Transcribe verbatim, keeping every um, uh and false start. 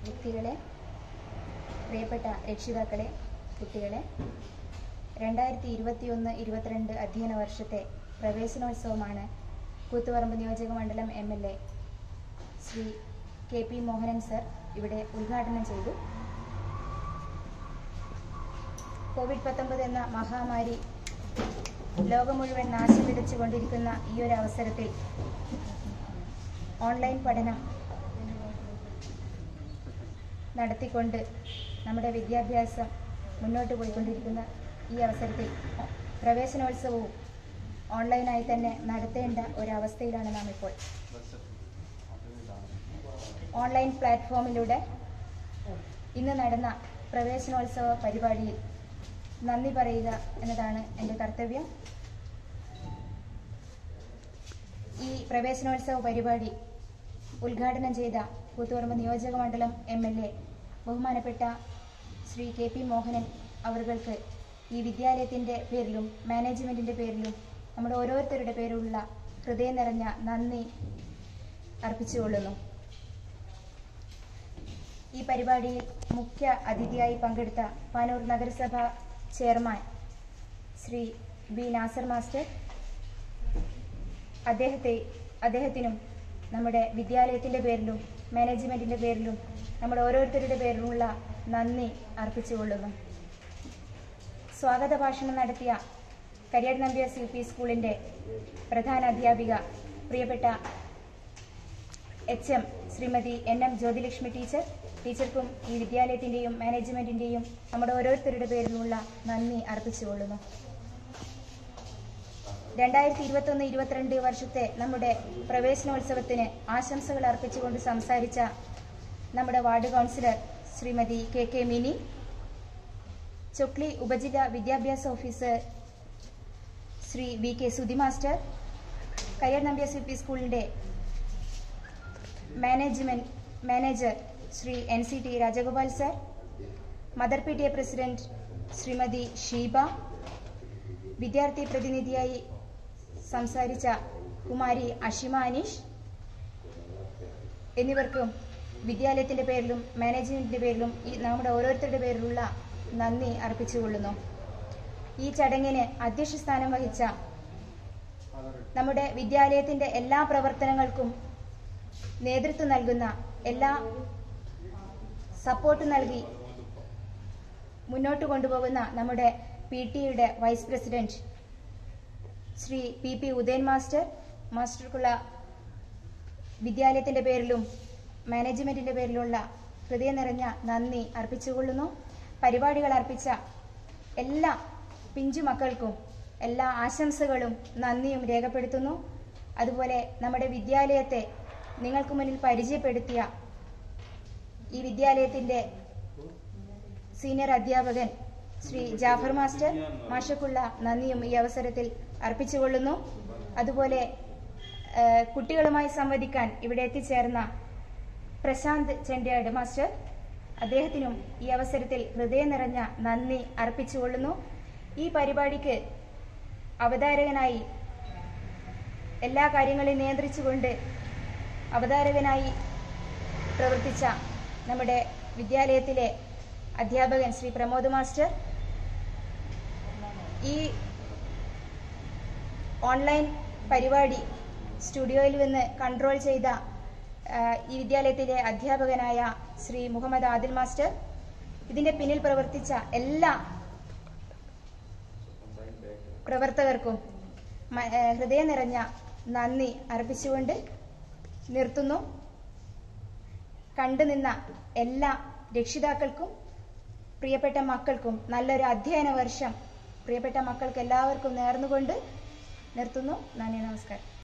വ്യക്തികളെ, പ്രിയപ്പെട്ട രക്ഷിതാക്കളെ, കുട്ടികളെ, രണ്ടായിരത്തി ഇരുപത്തിയൊന്ന് ഇരുപത്തിരണ്ട് അധ്യയന വർഷത്തെ പ്രവേശനോത്സവമാണ് കൂത്തുപറമ്പ് നിയോജക മണ്ഡലം M L A Shri K P Mohanan sir ഇവിടെ ഉദ്ഘാടനം ചെയ്തു. കോവിഡ് പത്തൊമ്പത് എന്ന മഹാമാരി ലോകം മുഴുവൻ നാശം വിതച്ചുകൊണ്ടിരിക്കുന്ന ഈ ഒരു അവസരത്തിൽ ഓൺലൈൻ പഠനം നടത്തിക്കൊണ്ട് നമ്മുടെ വിദ്യാഭ്യാസം മുന്നോട്ട് പോയിക്കൊണ്ടിരിക്കുന്ന ഈ അവസരത്തിൽ പ്രവേശനോത്സവവും ഓൺലൈനായി തന്നെ നടത്തേണ്ട ഒരവസ്ഥയിലാണ് നാം ഇപ്പോൾ. ഓൺലൈൻ പ്ലാറ്റ്ഫോമിലൂടെ ഇന്ന് നടന്ന പ്രവേശനോത്സവ പരിപാടിയിൽ നന്ദി പറയുക എന്നതാണ് എൻ്റെ കർത്തവ്യം. ഈ പ്രവേശനോത്സവ പരിപാടി ഉദ്ഘാടനം ചെയ്ത കൂത്തുപറമ്പ് നിയോജക മണ്ഡലം എം എൽ എ ബഹുമാനപ്പെട്ട ശ്രീ കെ പി മോഹനൻ അവർക്ക് ഈ വിദ്യാലയത്തിൻ്റെ പേരിലും മാനേജ്മെൻറ്റിൻ്റെ പേരിലും നമ്മുടെ ഓരോരുത്തരുടെ പേരിലുള്ള ഹൃദയം നിറഞ്ഞ നന്ദി അർപ്പിച്ചുകൊള്ളുന്നു. ഈ പരിപാടിയിൽ മുഖ്യ അതിഥിയായി പങ്കെടുത്ത പാനൂർ നഗരസഭ chairman Shri B Nasar master, അദ്ദേഹത്തെ അദ്ദേഹത്തിനും നമ്മുടെ വിദ്യാലയത്തിൻ്റെ പേരിലും മാനേജ്മെൻറ്റിൻ്റെ പേരിലും നമ്മുടെ ഓരോരുത്തരുടെ പേരിലുമുള്ള നന്ദി അർപ്പിച്ചുകൊള്ളുന്നു. സ്വാഗത ഭാഷണം നടത്തിയ കരിയാട് നമ്പ്യാസ് യു പി സ്കൂളിൻ്റെ പ്രധാന അധ്യാപിക പ്രിയപ്പെട്ട H M Shrimati N M Jyothilakshmi teacher ടീച്ചർക്കും ഈ വിദ്യാലയത്തിൻ്റെയും മാനേജ്മെൻറ്റിൻ്റെയും നമ്മുടെ ഓരോരുത്തരുടെ പേരിലുള്ള നന്ദി അർപ്പിച്ചുകൊള്ളുന്നു. രണ്ടായിരത്തി ഇരുപത്തൊന്ന് ഇരുപത്തിരണ്ട് വർഷത്തെ നമ്മുടെ പ്രവേശനോത്സവത്തിന് ആശംസകൾ അർപ്പിച്ചുകൊണ്ട് സംസാരിച്ച നമ്മുടെ ward councillor Shrimati K K Mini, Chokli ഉപജില്ലാ വിദ്യാഭ്യാസ officer Shri V K Sudhi master, Kariyad Nambiars U P സ്കൂളിൻ്റെ management manager Shri N C T Rajagopal sir, mother P T A president Shrimati Sheeba, വിദ്യാർത്ഥി പ്രതിനിധിയായി സംസാരിച്ച കുമാരി അഷിമ അനീഷ് എന്നിവർക്കും വിദ്യാലയത്തിൻ്റെ പേരിലും മാനേജ്മെൻറ്റിൻ്റെ പേരിലും ഈ നമ്മുടെ ഓരോരുത്തരുടെ പേരിലുള്ള നന്ദി അർപ്പിച്ചുകൊള്ളുന്നു. ഈ ചടങ്ങിന് അധ്യക്ഷ സ്ഥാനം വഹിച്ച നമ്മുടെ വിദ്യാലയത്തിൻ്റെ എല്ലാ പ്രവർത്തനങ്ങൾക്കും നേതൃത്വം നൽകുന്ന, എല്ലാ സപ്പോർട്ട് നൽകി മുന്നോട്ട് കൊണ്ടുപോകുന്ന നമ്മുടെ പി ടിയുടെ vice president Shri P P Udayan master മാസ്റ്റർക്കുള്ള വിദ്യാലയത്തിൻ്റെ പേരിലും മാനേജ്മെൻറ്റിൻ്റെ പേരിലുള്ള ഹൃദയം നിറഞ്ഞ നന്ദി അർപ്പിച്ചുകൊള്ളുന്നു. പരിപാടികൾ അർപ്പിച്ച എല്ലാ പിഞ്ചു മക്കൾക്കും എല്ലാ ആശംസകളും നന്ദിയും രേഖപ്പെടുത്തുന്നു. അതുപോലെ നമ്മുടെ വിദ്യാലയത്തെ നിങ്ങൾക്ക് മുന്നിൽ പരിചയപ്പെടുത്തിയ ഈ വിദ്യാലയത്തിൻ്റെ സീനിയർ അധ്യാപകൻ ശ്രീ ജാഫർ മാസ്റ്റർ മാഷക്കുള്ള നന്ദിയും ഈ അവസരത്തിൽ അർപ്പിച്ചുകൊള്ളുന്നു. അതുപോലെ കുട്ടികളുമായി സംവദിക്കാൻ ഇവിടെ എത്തിച്ചേർന്ന പ്രശാന്ത് ചെണ്ടിയാട് മാസ്റ്റർ, അദ്ദേഹത്തിനും ഈ അവസരത്തിൽ ഹൃദയം നിറഞ്ഞ നന്ദി അർപ്പിച്ചുകൊള്ളുന്നു. ഈ പരിപാടിക്ക് അവതാരകനായി എല്ലാ കാര്യങ്ങളെയും നിയന്ത്രിച്ചുകൊണ്ട് അവതാരകനായി പ്രവർത്തിച്ച നമ്മുടെ വിദ്യാലയത്തിലെ അധ്യാപകൻ ശ്രീ പ്രമോദ് മാസ്റ്റർ, ഈ ഓൺലൈൻ പരിപാടി സ്റ്റുഡിയോയിൽ നിന്ന് കൺട്രോൾ ചെയ്ത ഈ വിദ്യാലയത്തിലെ അധ്യാപകനായ ശ്രീ മുഹമ്മദ് ആദിൽ മാസ്റ്റർ, ഇതിൻ്റെ പിന്നിൽ പ്രവർത്തിച്ച എല്ലാ പ്രവർത്തകർക്കും ഹൃദയം നിറഞ്ഞ നന്ദി അർപ്പിച്ചുകൊണ്ട് നിർത്തുന്നു. കണ്ടുനിന്ന എല്ലാ രക്ഷിതാക്കൾക്കും പ്രിയപ്പെട്ട മക്കൾക്കും നല്ലൊരു അധ്യയന വർഷം പ്രിയപ്പെട്ട മക്കൾക്ക് എല്ലാവർക്കും നേർന്നുകൊണ്ട് നിർത്തുന്നു. നന്ദി, നമസ്കാരം.